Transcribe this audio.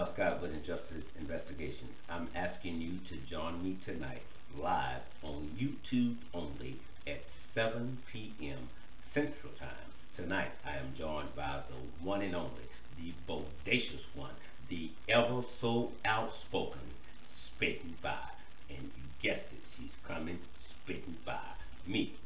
Scott with Injustice Investigations. I'm asking you to join me tonight live on YouTube only at 7 p.m. Central Time. Tonight I am joined by the one and only, the bodacious one, the ever so outspoken, spitting by. And you guessed it, she's coming spitting by me.